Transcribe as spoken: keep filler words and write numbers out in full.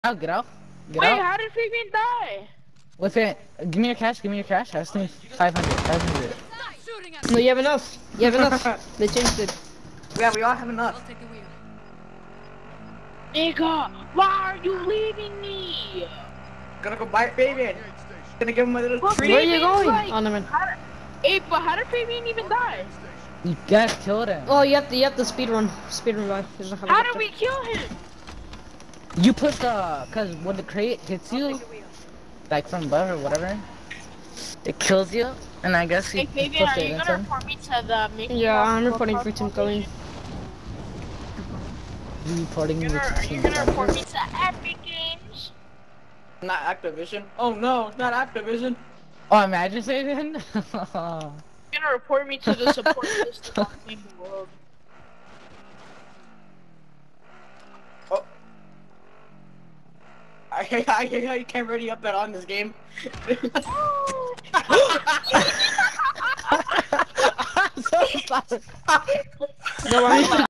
out, get out. Get Wait, out. how did Fabian die? What's it? Give me your cash, give me your cash. I was thinking five hundred, five hundred. No, you have enough. You have enough. They changed it. Yeah, we all have enough. Nigga, why are you leaving me? Gonna go buy Fabian. Gonna give him a little Well, treat. Where are you Fabian's going? like- Oh, no, man. How did- Hey, but how did Fabian even die? You guys killed him. Oh, you have to, you have to speed run. Speed run by. There's a How helicopter. did we kill him? You push the, cause when the crate hits you, like from above or whatever, it kills you, and I guess you Hey, you Fabian, push are it you into gonna him. report me to the Mickey Yeah, Mouse I'm Club reporting Park for Tim Foundation? Cullen. You reporting me You're with gonna- Are you team gonna members. report me to Epic Games? Not Activision. Oh no, it's not Activision. Oh, imagine saying. You're gonna report me to the support list of in the world. Oh. I hate I hate how you can't ready up that on this game. I'm so sorry. No worries.